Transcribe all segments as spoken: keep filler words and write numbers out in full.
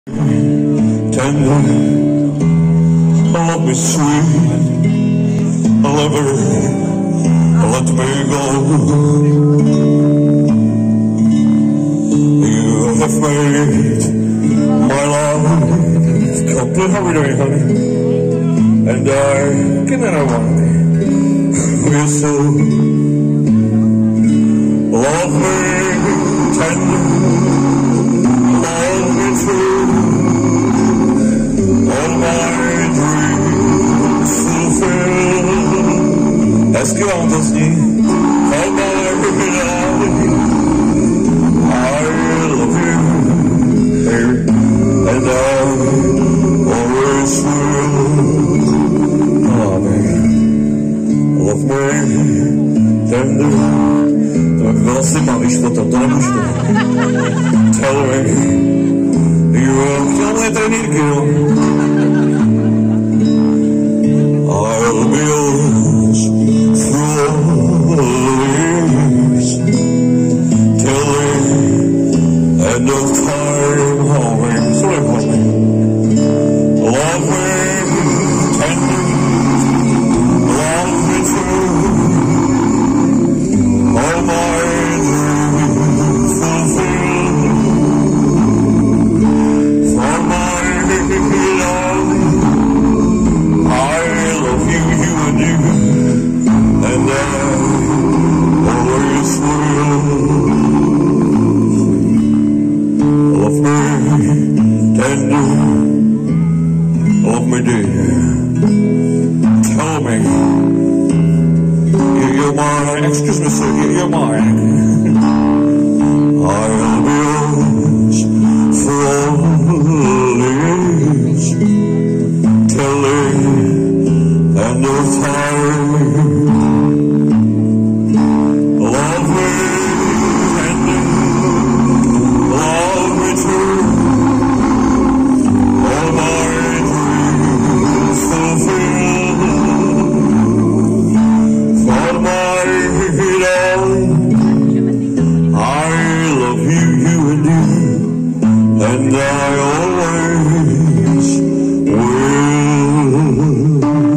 Tender, love me sweet, lover, let me go. You have made my life complete. How are we doing, honey? And I cannot want you so. Love me tender, love me true. All my dreams fulfilled. Est-ce qu'on peut se dire? All my life, I love you, baby, and I always will. Oh, baby, love me tender. Vlastně mám již potom, to nemůžu. Tell me, you will kill my trenírky, no. I'll be yours through all the years, till the end of time. Always, sorry, honey. Love me tender, love me true. All my dreams fulfilled. For my love, I love you, you and you, and I always will. Love me tender, love me dear. Tell me, you're mine. Excuse me, sir, you're mine. I'll be yours for all the years, till the end of time. Love me tender, love me true. All my dreams fulfilled. For my love, I love you, you and you, and I always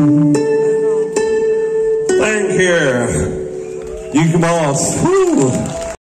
will. Thank you. You come on. Woo.